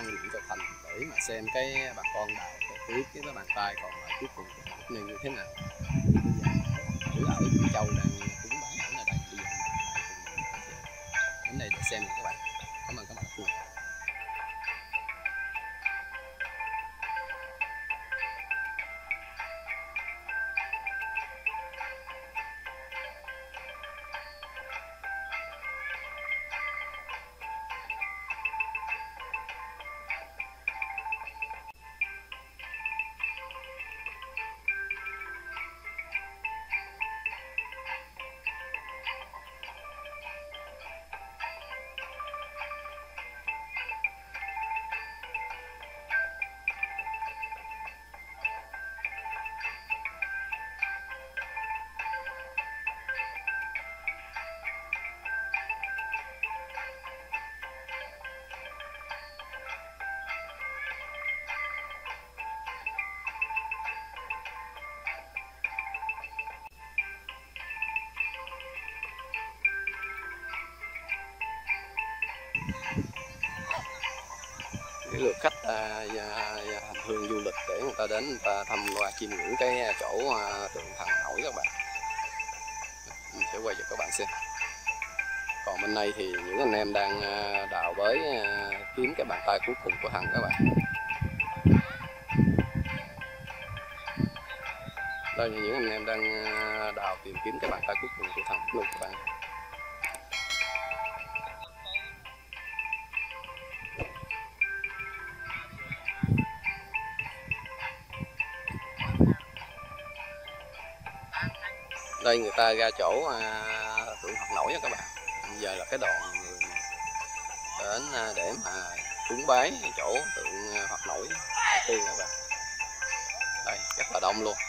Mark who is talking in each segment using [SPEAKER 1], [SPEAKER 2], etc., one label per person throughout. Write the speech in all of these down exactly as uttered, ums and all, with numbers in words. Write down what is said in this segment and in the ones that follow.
[SPEAKER 1] Văn Nguyễn Châu Thành để mà xem cái bà con đào cái clip cái cái bàn tay còn lại cuối cùng của Bắc Ninh như thế nào. Bây giờ ở Chị Châu đang cúng bái ở đây, bây giờ đến đây để xem các bạn. Cảm ơn các bạn đã cái lượt khách à, hành hương du lịch để người ta đến người ta thăm qua chiêm ngưỡng cái chỗ à, tượng thần nổi các bạn. Mình sẽ quay cho các bạn xem. Còn bên đây thì những anh em đang đào bới à, kiếm cái bàn tay cuối cùng của thần các bạn. Đây là những anh em đang đào tìm kiếm cái bàn tay cuối cùng của thần luôn các bạn. Đây người ta ra chỗ à, tượng Phật nổi đó các bạn. Bây giờ là cái đoàn người đến à, để mà cúng bái chỗ tượng Phật nổi đầu tiên các bạn. Đây rất là đông luôn.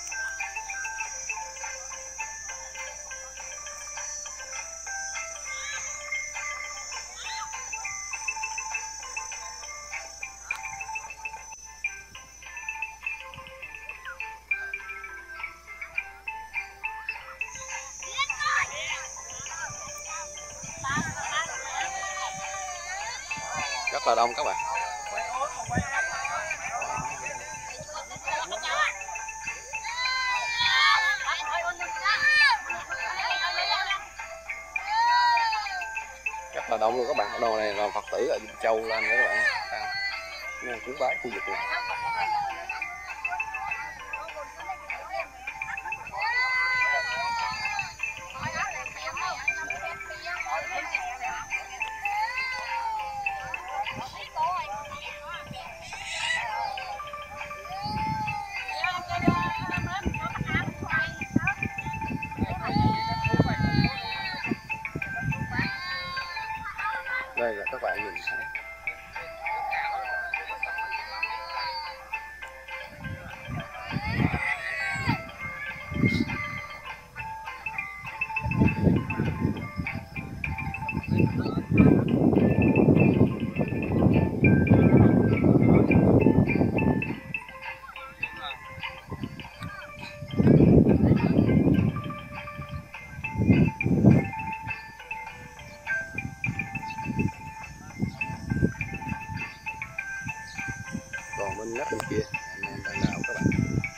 [SPEAKER 1] Rất là đông các bạn. Rất là đông luôn các bạn. Ở đâu này là Phật tử ở Chị Châu lên nữa các bạn. Đang cúng bái khu vực này. Đây là các bạn nhìn thấy. Còn bên nắp bên kia anh em đang đào các bạn.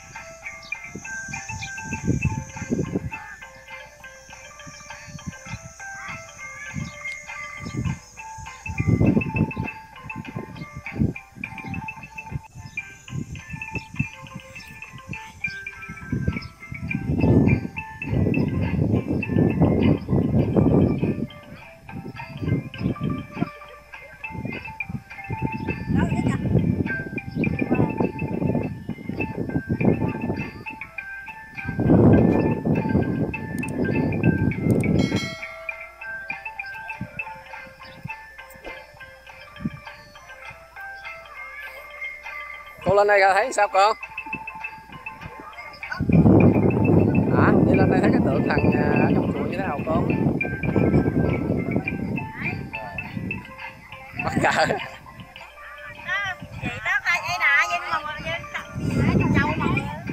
[SPEAKER 1] Cô lên đây thấy sao con? Hả? Đi lên đây thấy cái tượng thần ở trong chùa như thế nào con? Mắc cỡ.
[SPEAKER 2] Chị đó tay ấy nè, nhưng mà nhưng châu mà.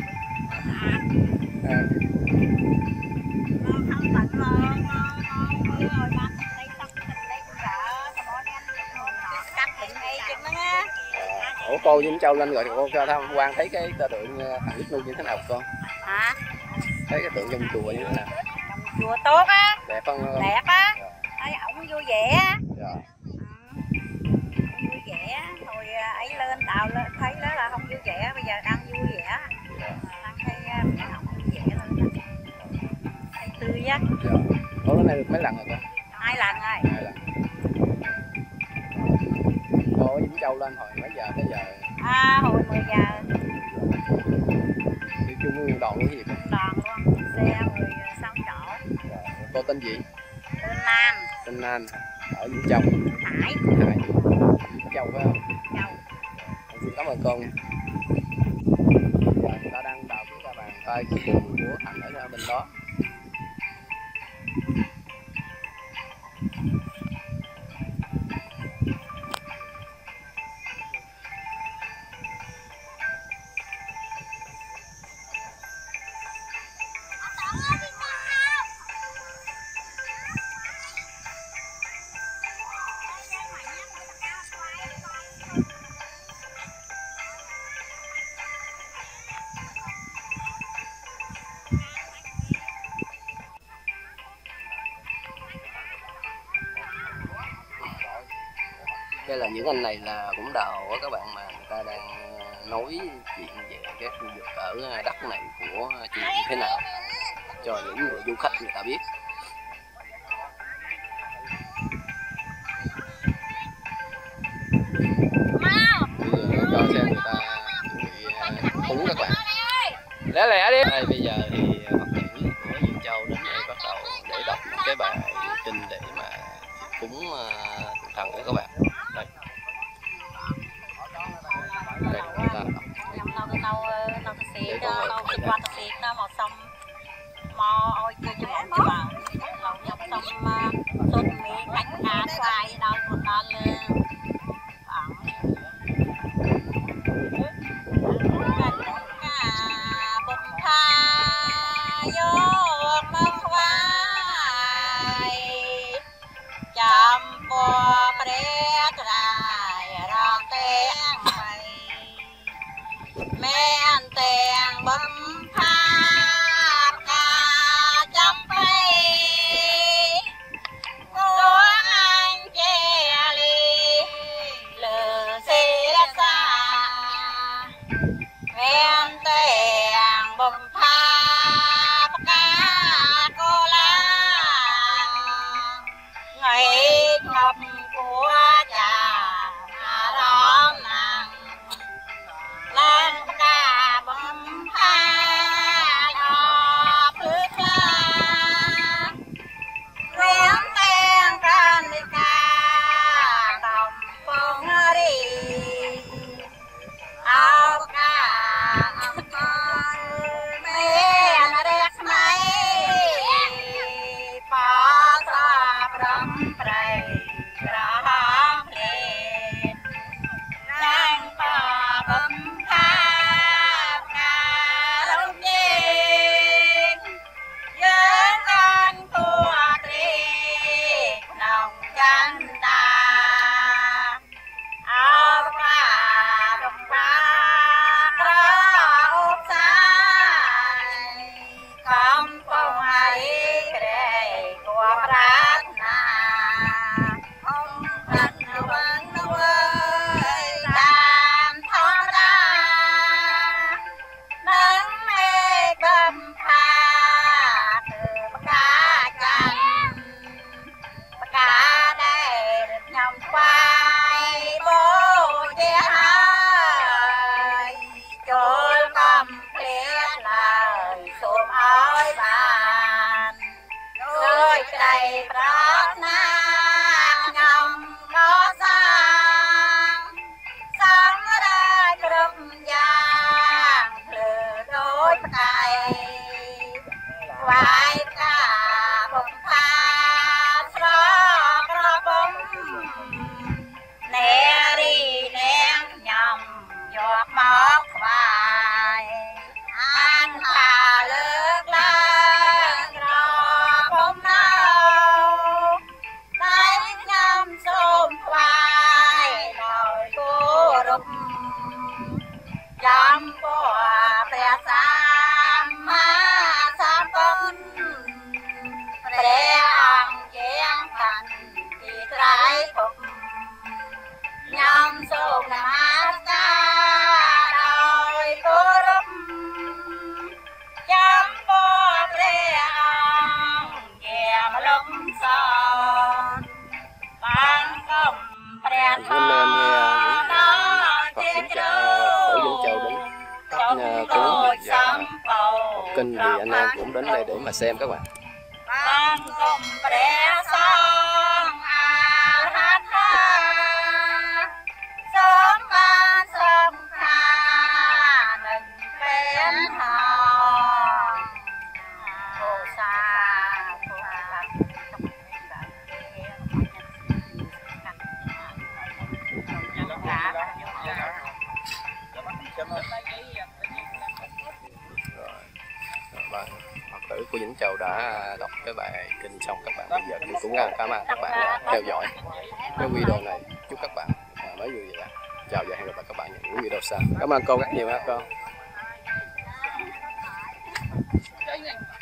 [SPEAKER 2] Không tận rồi, rồi ba đây tóc đây cũng đã, có đen cắt định đây chừng đó nha.
[SPEAKER 1] Ủa cô Vĩnh Châu lên rồi cô cho tham quan thấy cái tượng thằng Đức Nu như thế nào con?
[SPEAKER 2] Hả?
[SPEAKER 1] Thấy cái tượng trong chùa như thế nào?
[SPEAKER 2] Trong chùa tốt á.
[SPEAKER 1] Đẹp không?
[SPEAKER 2] Đẹp á. Thấy ổng vui vẻ á.
[SPEAKER 1] Dạ.
[SPEAKER 2] Vui vẻ, hồi ấy lên tàu lên thấy đó là không vui vẻ, bây giờ đang vui vẻ. Dạ. Đang thấy ổng vui vẻ lên. Thấy tươi á.
[SPEAKER 1] Dạ. Cô đến đây được mấy lần rồi con?
[SPEAKER 2] Hai lần rồi.
[SPEAKER 1] Hai lần. Cô Vĩnh Châu lên hồi mấy giờ tới giờ?
[SPEAKER 2] À, hồi mười giờ.
[SPEAKER 1] Đi chung đoàn cái gì con?
[SPEAKER 2] Đoàn luôn, xe mười sáu chỗ.
[SPEAKER 1] Dạ. Cô tên gì?
[SPEAKER 2] Tên Nam.
[SPEAKER 1] Tên Nam ở Vĩnh Châu.
[SPEAKER 2] Hải.
[SPEAKER 1] Hải. Vĩnh Châu phải không?
[SPEAKER 2] Châu.
[SPEAKER 1] Con xin cảm ơn con. Giờ người ta đang đào cái bàn tay của Thành ở bên đó. Đây là những anh này là cũng đào á các bạn, mà người ta đang nói chuyện về cái khu vực ở đất này của chị như thế nào cho những người du khách người ta biết. Cho xem người ta bị cúng các bạn. Lẻ lẻ đi. Đây bây giờ thì Phật tử của Vĩnh Châu đến đây bắt đầu để đọc những cái bài kinh để mà cúng tượng thần của các bạn. Đây. Đây người ta đọc.
[SPEAKER 2] Nâu nâu nâu xịt nâu xịt qua xịt nó màu xanh mò ôi chưa chưa ổn chưa vào nâu nhập xanh sốt mì cánh cá xoài đau một đòn
[SPEAKER 1] uh, cúng và đọc kinh thì anh em cũng đến đây để mà xem các bạn. Vâng, Phật tử của Vĩnh Châu đã đọc cái bài kinh xong các bạn. Bây giờ thì cũng cảm ơn các bạn đã theo dõi cái video này. Chúc các bạn mới vui vẻ. Chào và hẹn gặp lại các bạn những video sau. Cảm ơn cô rất nhiều ha con.